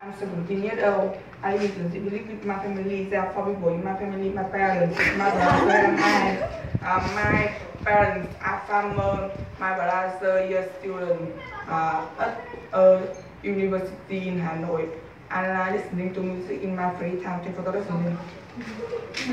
I'm 17 years old. I live with my family. There are 4 people in my family. My parents, my brother, and I. My parents are farmers. My brother is a student at a university in Hanoi. And I listening to music in my free time. Thank you for listening.